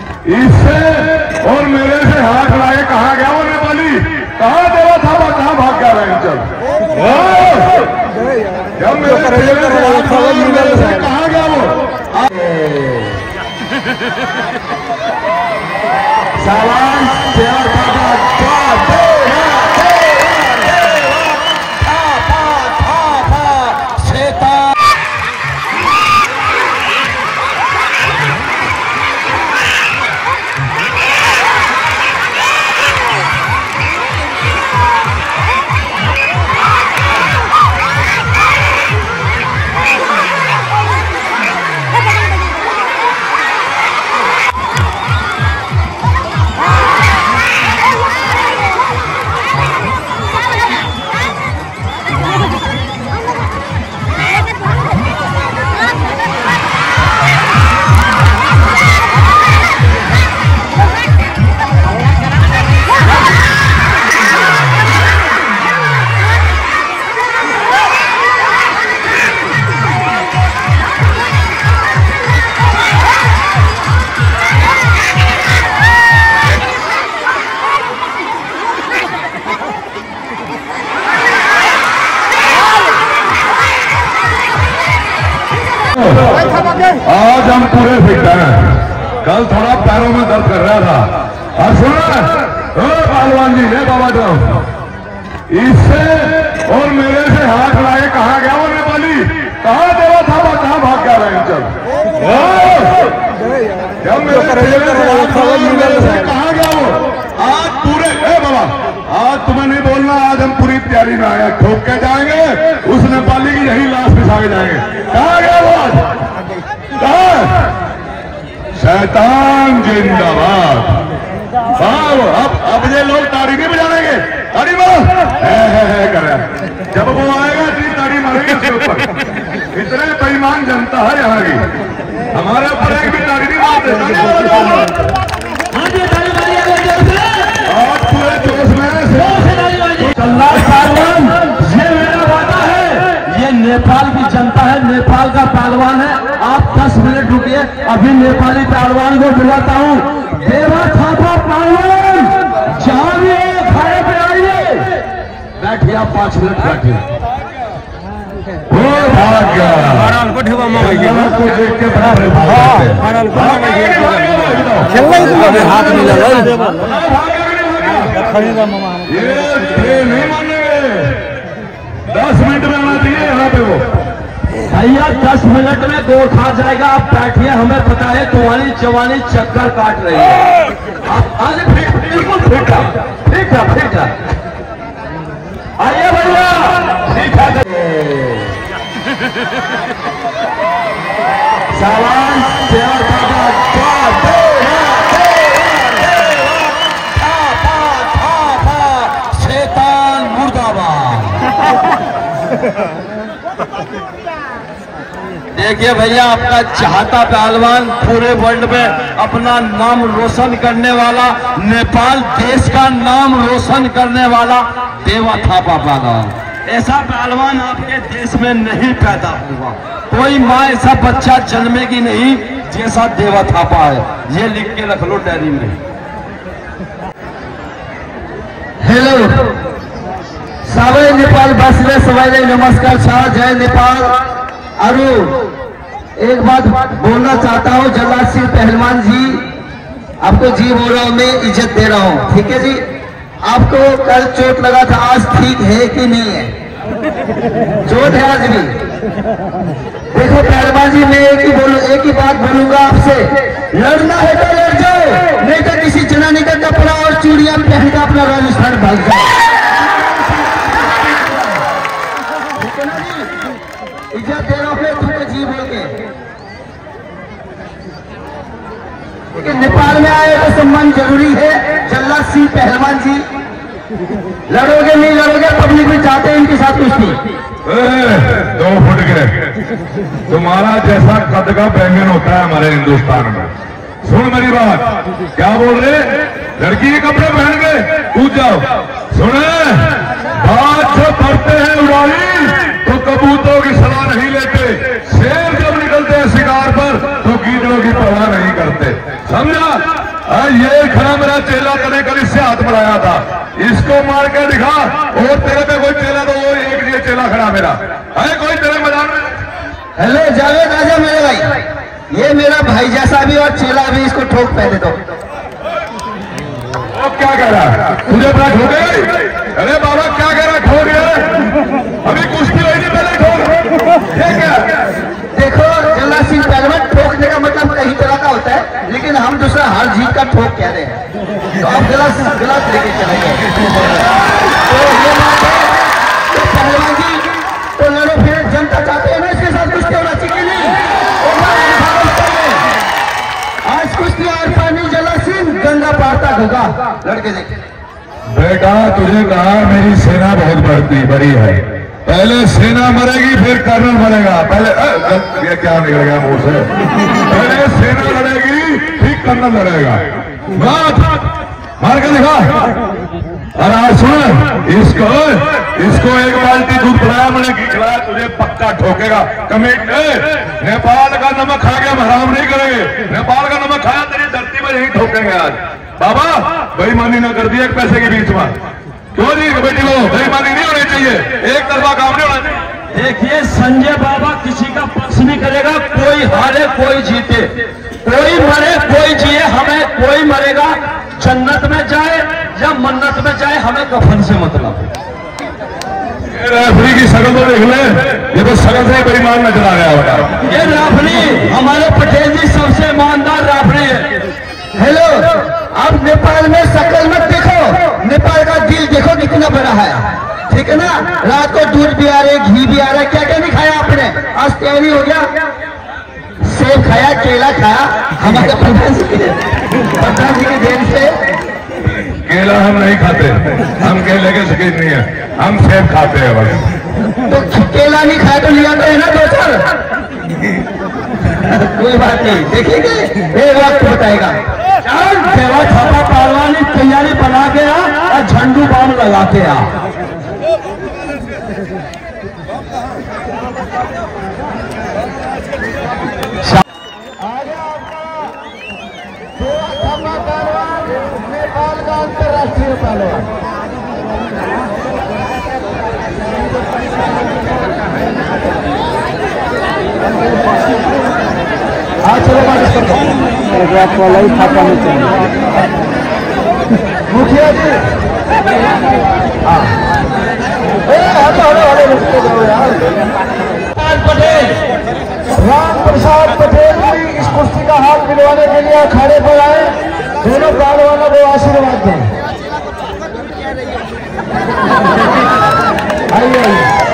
इससे और मेरे से हाथ लाए कहा गया वो नेपाली, कहा देवा था वो कहाँ भाग गया रहे चल। जब मेरे से कहा गया वो सालान प्यार आज हम पूरे फिट हैं। कल थोड़ा पैरों में दर्द कर रहा था। और सुना पहलवान जी ने बाबा जाओ, इससे और मेरे से हाथ लाए कहा गया वो नेपाली, कहा देवा था वो कहाँ भाग गया रहे चल। जब मेरे से कहा गया वो आज पूरे बाबा, आज तुम्हें नहीं बोलना, आज हम पूरी तैयारी में आए, ठोक के जाएंगे उस नेपाली की यही लाश बिछा के जाएंगे। कहा गया वो आज, शैतान जिंदाबाद। अब ये लोग ताड़ी नहीं बजाएंगे, ताड़ी मारो कर रहा है। जब वो आएगा तो ताड़ी मारेंगे उसके ऊपर। इतने बेईमान जनता है यहाँ की, हमारे ऊपर एक भी ताड़ी नहीं मारते। आज पूरे जोश में ये मेरा वादा है, ये नेपाल की जनता है, नेपाल का पहलवान है। आप 10 मिनट रुकिए, अभी नेपाली पहलवान को बुलाता हूँ। देवा थापा पहलवान जहाँ भी खड़े पे आइए, बैठिए आप 5 मिनट बैठिए। वो भाग गया को देख के बड़ा हाथ मिला ये नहीं मानेंगे। 10 मिनट में आना चाहिए यहाँ पे वो भैया। 10 मिनट में गोल खा जाएगा। आप बैठिए, हमें पता है तुम्हारी जवानी चक्कर काट रही है। आप आज बिल्कुल फिट है, ठीक है, ठीक है। आइए भैया, ठीक है। सालान प्यार शैतान मुर्दाबाद। देखिए भैया, आपका चाहता पहलवान, पूरे वर्ल्ड में अपना नाम रोशन करने वाला, नेपाल देश का नाम रोशन करने वाला देवा थापा पहलवान। ऐसा पहलवान आपके देश में नहीं पैदा हुआ, कोई माँ ऐसा बच्चा जन्मेगी नहीं जैसा देवा थापा है। ये लिख के रख लो डायरी में। हेलो सबै नेपाल वासीले सबैलाई नमस्कार छ, जय नेपाल। अरु एक बात बोलना चाहता हूँ, जल्लाद सिंह पहलवान जी, आपको जी बोल रहा हूँ, मैं इज्जत दे रहा हूँ, ठीक है जी। आपको कल चोट लगा था, आज ठीक है कि नहीं है? चोट है आज भी। देखो पहलवान जी, मैं एक ही बात बोलूंगा आपसे, लड़ना है तो लड़ जाओ, नहीं तो किसी जनानी का कपड़ा और चूड़ियां पहनकर अपना राजस्थान भाग जाओ। इज्जत दे रहा हूँ तुमको जी बोल के। नेपाल में आए तो सम्मान जरूरी है। जल्लाद सिंह पहलवान जी, लड़ोगे नहीं लड़ोगे, पब्लिक में चाहते हैं इनके साथ कुश्ती। 2 फुट के तुम्हारा जैसा कद का बैंगन होता है हमारे हिंदुस्तान में। सुन मेरी बात, क्या बोल रहे? लड़की के कपड़े पहन के कूद जाओ। सुने, बात जो करते हैं उड़ानी तो कबूतरों की सलाह नहीं लेते। शेर जब निकलते हैं शिकार पर तो गीदड़ों की परवाह नहीं करते, समझा? ये खड़ा मेरा चेला कने कल इससे हाथ बढ़ाया था, इसको मार के दिखा। और तेरे पे कोई चेला तो वो एक ये चेला खड़ा मेरा है, कोई तेरे मैदान में। हेलो जावेद आजा मेरे भाई, ये मेरा भाई जैसा भी और चेला भी, इसको ठोक पहले तो। वो क्या कह रहा है तुझे बड़ा ठोके? अरे बाबा क्या कह रहा है? ठोक रहा अभी कुश्ती हुई थी पहले ठोक। ये क्या देखो जल्ला सिंह पहलवान, ठोकने का मतलब कई तरह का होता है, लेकिन हम दूसरा हार जीत का ठोक कह रहे हैं, तो आप गलत लेके चले गए। तो ये बात है तो पहलवान जी तो लड़ो फिर, जनता चाहते हैं ना इसके साथ कुश्ती होना चाहिए नहीं। आज कुश्ती और पानी जला सिंह गंगा पारता होगा, लड़के देखे। बेटा तुझे कहा मेरी सेना बहुत बड़ी है, पहले सेना मरेगी फिर कर्नल मरेगा। पहले ये क्या निकल गया मुंह से? पहले सेना लड़ेगी फिर कर्नल लड़ेगा। मार के दिखा। और आज सुन, इसको एक बाल्टी दूध पिलाया मैंने, घी खिलाया, तुझे पक्का ठोकेगा। कमेट नेपाल का नमक खा के हम हराम नहीं करेंगे, नेपाल का नमक खाया तेरी धरती पर यही ठोकेंगे आज। बाबा बेईमानी ना कर दिया एक पैसे के बीच में, क्यों नहीं बेटी को बेईमानी नहीं होनी चाहिए, एक तरफा काम नहीं होना चाहिए। देखिए संजय बाबा किसी का पक्ष नहीं करेगा, कोई हारे कोई जीते, कोई मरे कोई जिए, हमें कोई मरेगा जन्नत में जाए या मन्नत में जाए, हमें कफन से मतलब। रेफरी की शक्ल तो देख ले, ये तो शक्ल से बेईमान नजर आ गया होगा। ये रेफरी हमारे पटेल जी सबसे ईमानदार रेफरी है। हेलो, अब नेपाल में शक्ल मत देखो, नेपाल का दिल देखो कितना बड़ा है, ठीक है ना। रात को दूध भी आ रहे, घी भी आ रहा है, क्या क्या नहीं खाया आपने? आज तैयारी हो गया, सेब खाया, केला खाया, हमारे प्रधान जी की देन से। केला हम नहीं खाते, हम केले के शौकीन नहीं है, हम सेब खाते हैं बस। तो केला नहीं खाया तो लिया तो है ना दो चार, कोई बात नहीं, देखेंगे एक वक्त बताएगा। तेरा छापा पहलवानी तैयारी बना के आ और झंडू बाम लगा के आ। नेपाल का अंतर्राष्ट्रीय पहलवान चलो खाता नहीं चाहिए मुखिया जी। पटेल राम प्रसाद पटेल जी इस कुश्ती का हाथ मिलवाने के लिए अखाड़े पर आए, दोनों पहलवानों को आशीर्वाद दें। आइए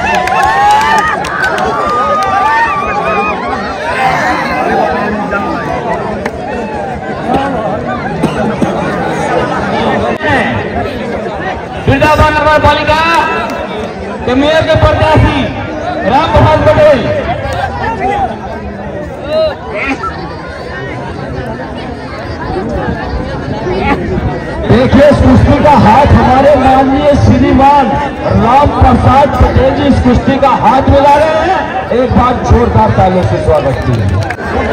वृंदावन नगर पालिका के मेयर के प्रत्याशी राम प्रसाद पटेल। देखिए इस कुश्ती का हाथ हमारे माननीय श्रीमान राम प्रसाद पटेल जी इस कुश्ती का हाथ मिला रहे हैं, एक बार जोरदार तालियों से स्वागत कीजिए।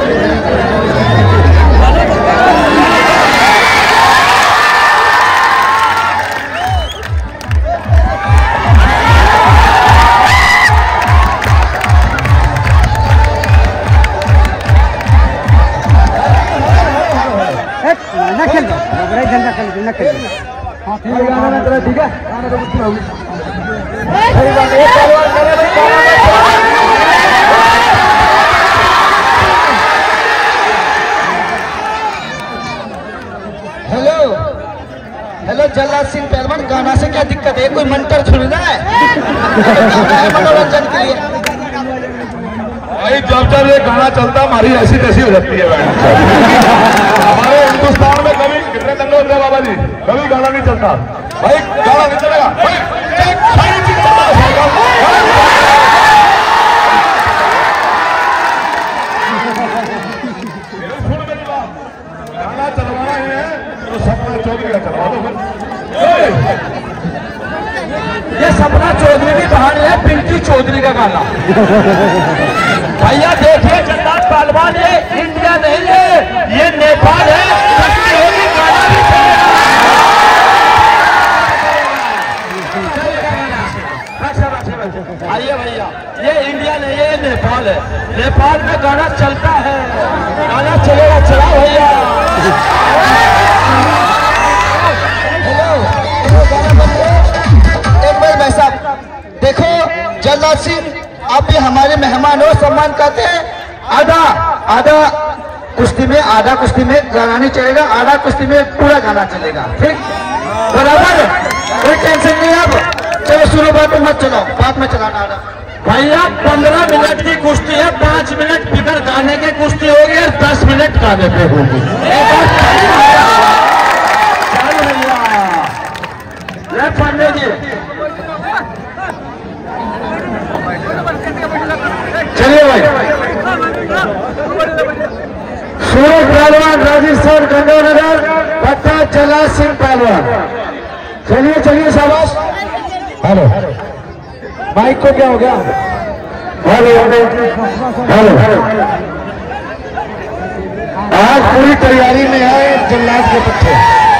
ठीक है हेलो जल्लाद सिंह पहलवान, गाना से क्या दिक्कत है? कोई मंत्र सुनना है मनोरंजन के लिए? भाई जब जब ये गाना चलता हमारी ऐसी तैसी हो जाती है। हमारे हिंदुस्तान में कभी कितने दंगे होते हैं बाबा जी, कभी गाना नहीं चलता भाई, गाना नहीं चलेगा भाई, गाना चलवाना ही है तो सपना चौधरी का चलवा दो। ये सपना चौधरी की कहानी है, पिंकी चौधरी का गाना। भैया देखिए जल्लाद पहलवान ये इंडिया नहीं है, ये नेपाल है। आधा कुश्ती में गाना नहीं चलेगा, आधा कुश्ती में पूरा गाना चलेगा। ठीक बराबर, कोई टेंशन नहीं। अब चलो शुरू, बात मत चलाओ, बात में चलाना आधा। भैया 15 मिनट की कुश्ती है, 5 मिनट बिगर गाने की कुश्ती होगी और 10 मिनट गाने पे होगी। पांडे जी चलिए भाई। सूरज पहलवान, राजस्थान गंगानगर, पट्टा जला सिंह पहलवान। चलिए शाबाश। हेलो, माइक को क्या हो गया? हेलो। आज पूरी तैयारी में है जल्लाद के पत्ते।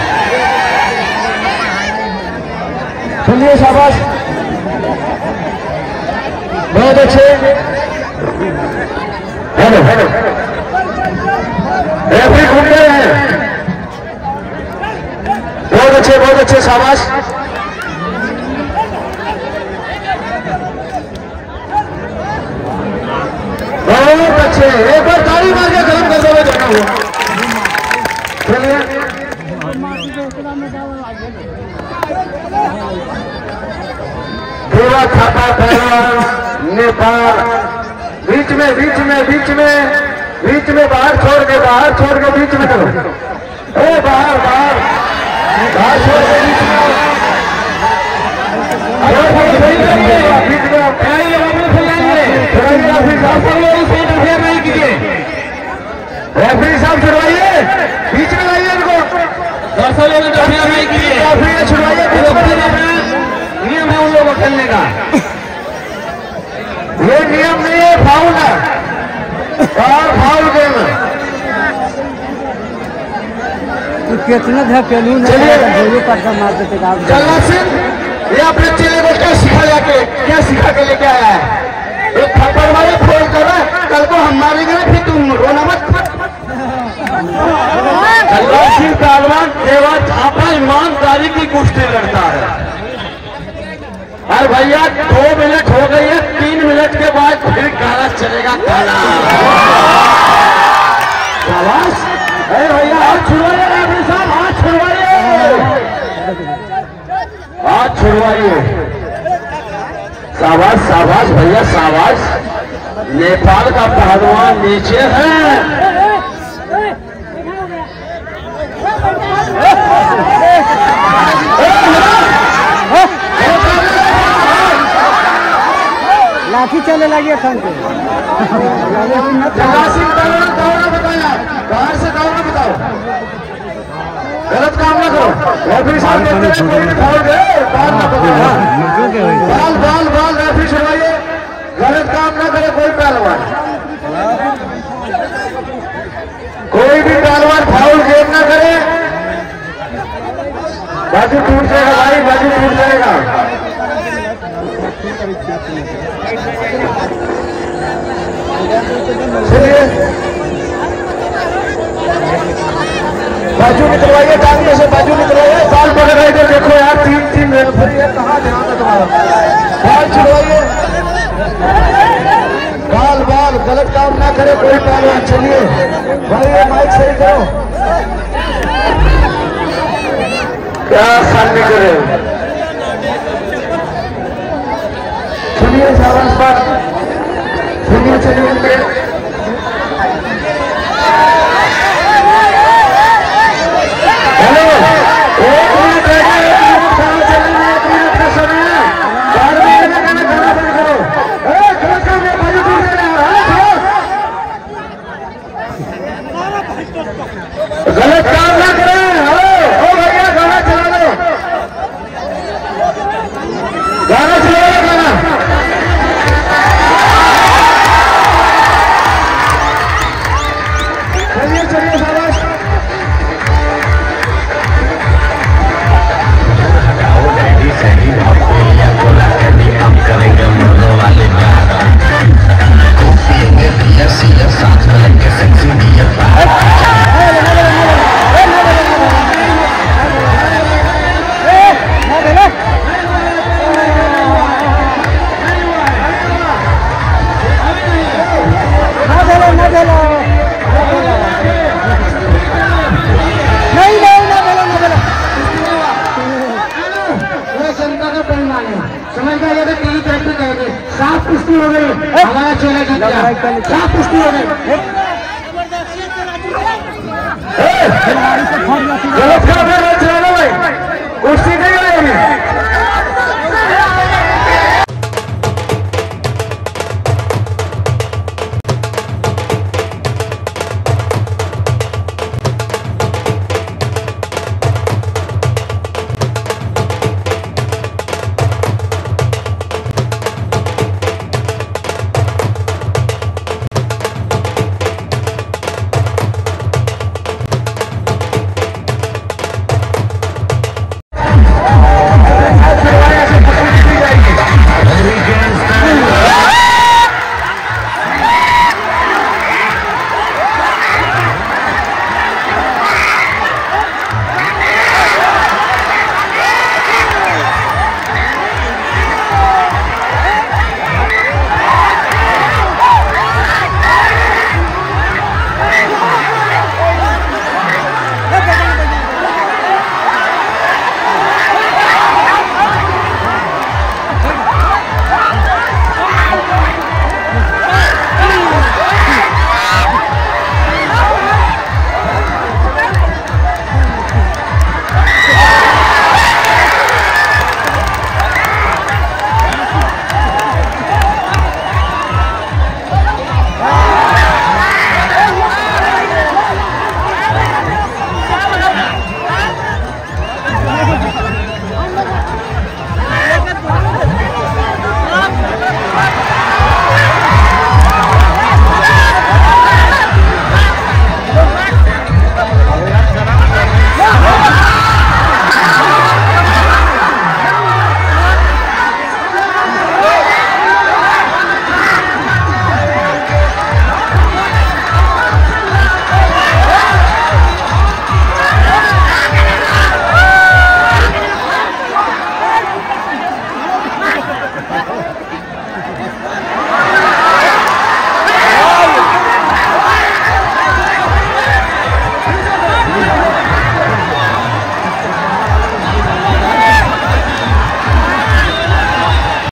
चलिए शाबाश, बहुत अच्छे। हेलो, रेफरी घूम रहे हैं। बहुत अच्छे शाबाश। बहुत अच्छे, एक बार ताली मार के गरम कर दो। जाना हुआ। चलिए देवा थापा पहलवान नेपाल, बीच में बाहर छोड़ के बीच में करो। बाहर छोड़ के बीच में। रेफरी साहब छुड़वाइए, बीच में लाइए इनको। छुड़वाइए, नियम है उन लोगों को खेलने का। ये नियम नहीं है, फाउल है और फाउल गेम है। कितना ढकेलू चलिए मार देते। जल्लाद सिंह, ये अपने चेले को क्या सिखा के लेके आया है? एक थप्पड़ मारे, फोन कर रहा है, कल को हम मारेंगे ना, फिर तुम रोना मत। जल्लाद सिंह पहलवान देवा थापा ईमानदारी की कुश्ती लड़ता है। और भैया 2 मिनट हो गई है, 3 मिनट के बाद फिर गाना चलेगा। गाना शाबाश। अरे भैया हाथ छुड़वाइए, रेफरी साहब हाथ छुड़वाइए। शाबाश भैया शाबाश। नेपाल का पहलवान नीचे है। लाठी चलने लगी जल्लाद सिंह पहलवान दौड़ना बताया, बाहर से दौड़ना बताओ, गलत काम ना करो। रेफरी साहब कहते हैं कोई भी फाउल दे, बाल ना पकड़ो। बाल रेफरी छुड़वाइए, गलत काम ना करे कोई पहलवान। कोई भी पहलवान फाउल गेम ना करे। बाजू टूट जाएगा भाई, बाजू टूट जाएगा। चलिए बाजू निकलवाइए, टांग में से बाजू निकलवाइए। बाल पकड़ाइए, देखो यार 3 रेफरी है, कहाँ ध्यान है तुम्हारा? बाल छुड़वाइए, बाल गलत काम ना करे कोई पहलवान। चलिए भाई, ये माइक सही करो। क्या सामने करे? चलिए शाबाश बात। चलिए हेलो, 1 मिनट रह गया, 1 मिनट का समय है। 12 मिनट में गाना बंद करो। गलत काम है, बाजू टूट जाएगा। गलत काम ना करें। ओ भैया गाना चला लो। हमारा चले जीत गया। क्या कुश्ती हो गई।